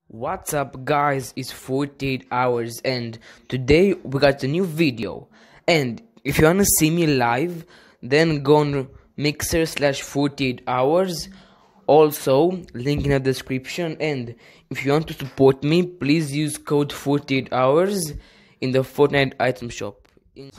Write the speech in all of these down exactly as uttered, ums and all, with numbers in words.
What's up guys, it's forty-eight hours and today we got a new video. And if you wanna see me live, then go on Mixer slash forty-eight hours. Also, link in the description. And if you want to support me, please use code forty-eight hours in the Fortnite item shop. In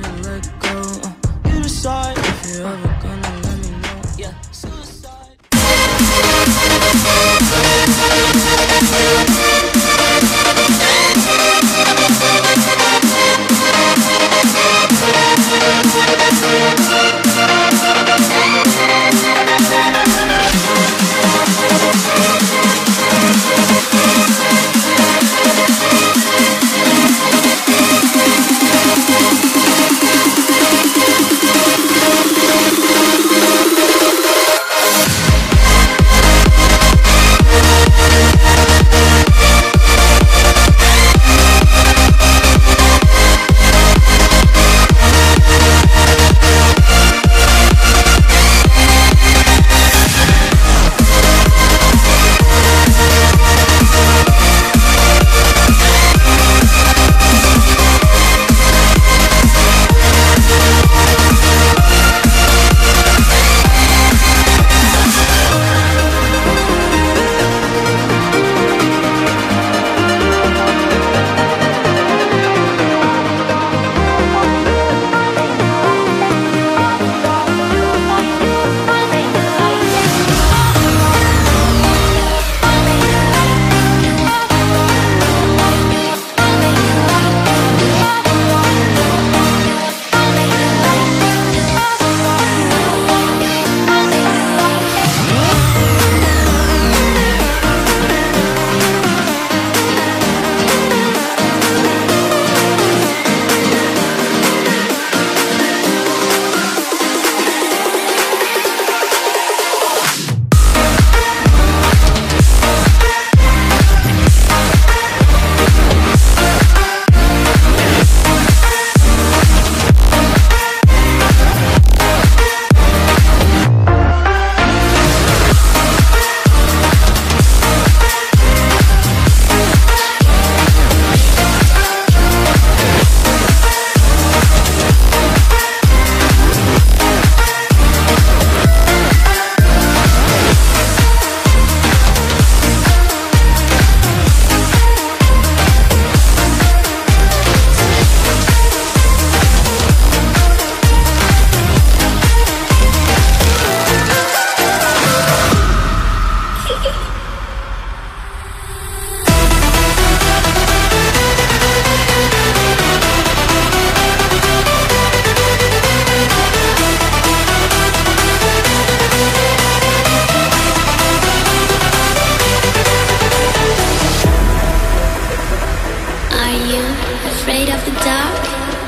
Afraid of the dark?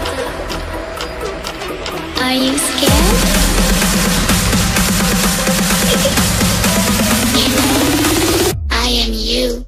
Are you scared? I am you.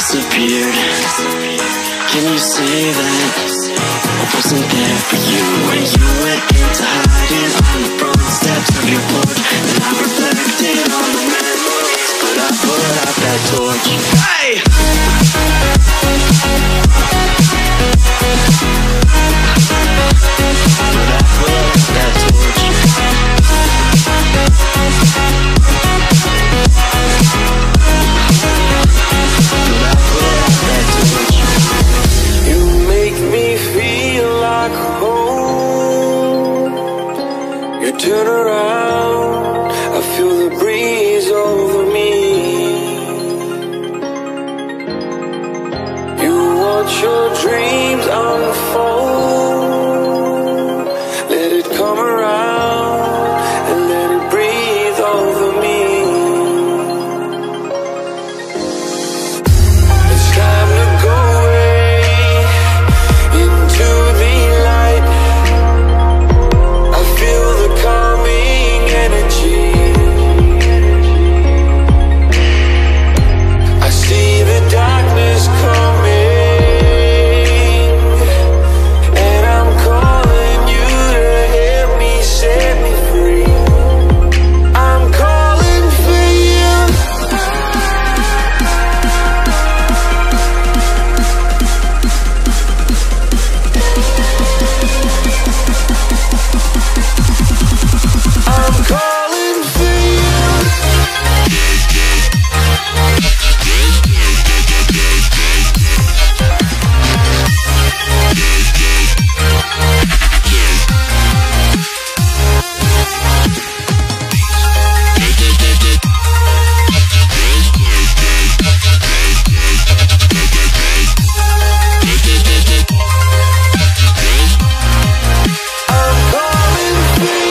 disappeared. Can you say that I wasn't there for you when you went into hiding on the front steps of your porch? And I reflected on the memories, but I put out that torch. Hey! But I put out that torch. You make me feel like home. You turn around, I feel the breeze over me. You watch your dreams unfold. Let it come around and let it breathe over me. It's time to go away into the light. I feel the calming energy. I see the darkness coming, and I'm calling you to help me set me free. I'm calling for you. I'm calling for you. I'm calling for you.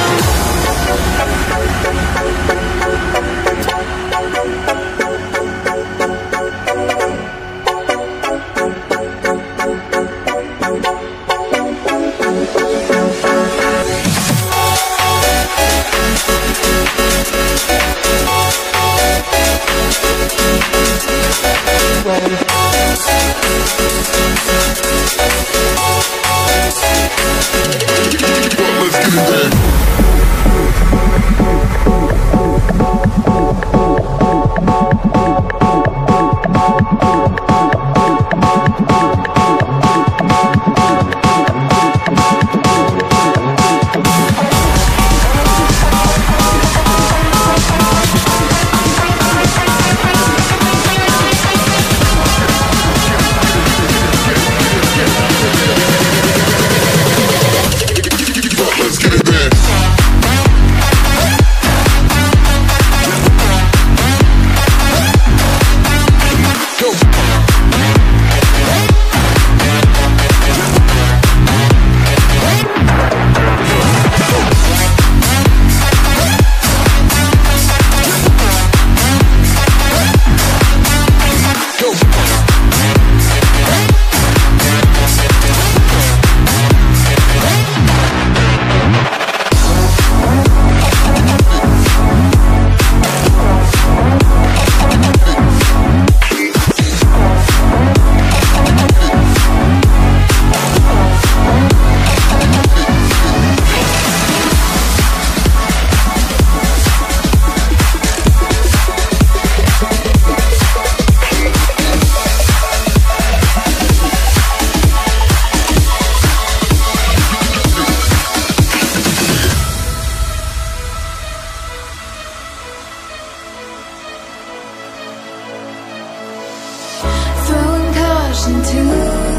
Throwing caution to the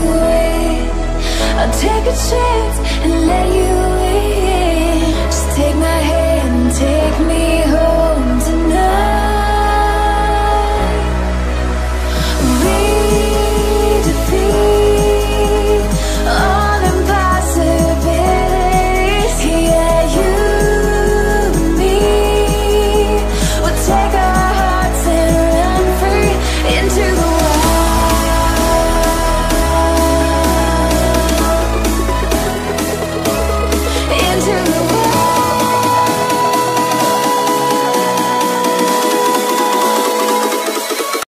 wind, I'll take a chance and let you in. Just take my hand and take me home.